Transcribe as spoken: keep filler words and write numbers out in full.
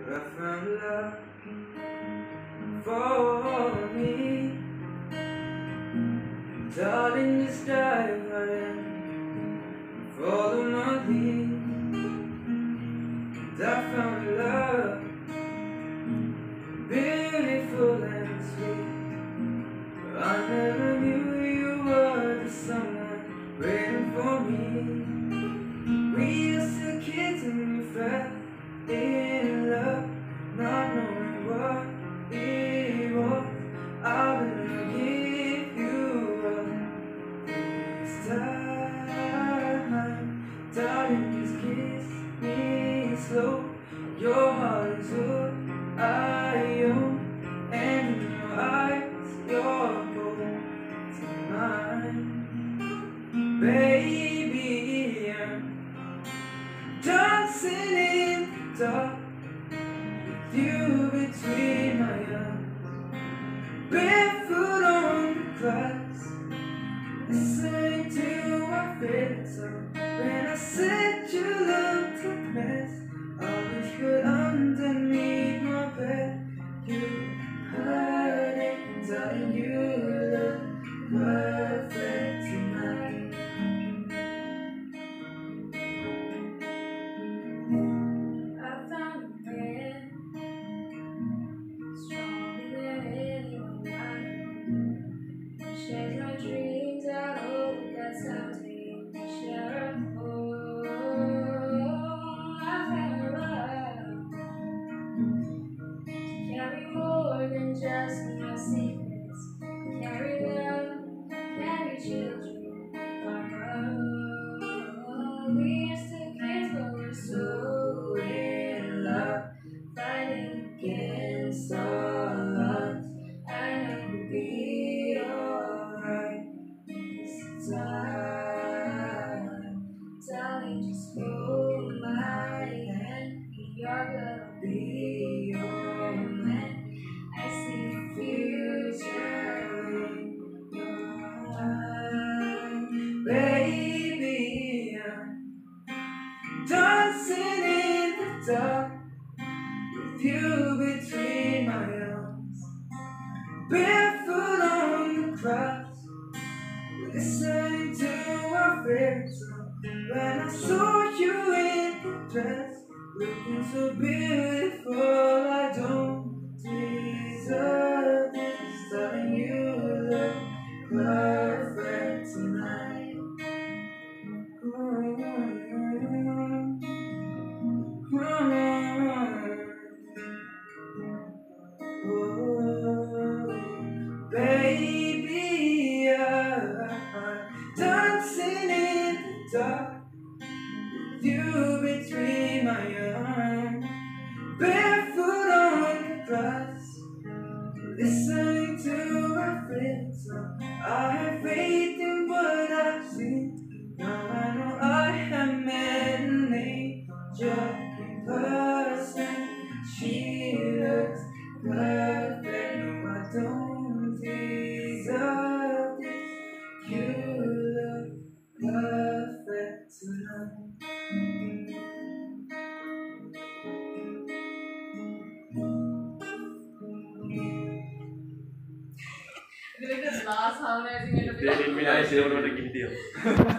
I found love for me. Darling, just dive right in, follow my lead. And I found love, beautiful and sweet. I never knew you were the someone waiting for me. We used to kids and we fell in love, not knowing what it was. I've been looking you up this time. Darling, just kiss me slow. Your heart is what I own, and in your eyes, you're both mine. Baby, I'm dancing in the dark with you between my arms, barefoot on the grass, listening to my favorite song. When I said you looked a mess, I was good underneath my bed. You heard it, darling, you look perfect tonight. I found a man stronger than anyone I know. Shares my dreams, I hope that someday we share a home. I found love to carry more than just my secrets. Carry love, carry children. We are still kids, but we're so in love, fighting against all odds. I know we'll be alright this time. Darling, just hold my hand. We are gonna be your man. I see the future in your eyes. Baby, I'm dancing in the dark with you between my arms, barefoot on the grass, listening to our favorite song. When I saw you in the dress, looking so beautiful, I don't deserve this. Darling, you look perfect tonight. Baby, I'm dancing in the dark with you between my arms, barefoot on the grass, listening to our favorite song. I have faith in what I've seen. Now I know I have met an angel in person. She looks perfect. No, I don't deserve this. You look perfect tonight. This is the last harmonizing. They didn't mean I say what I give you.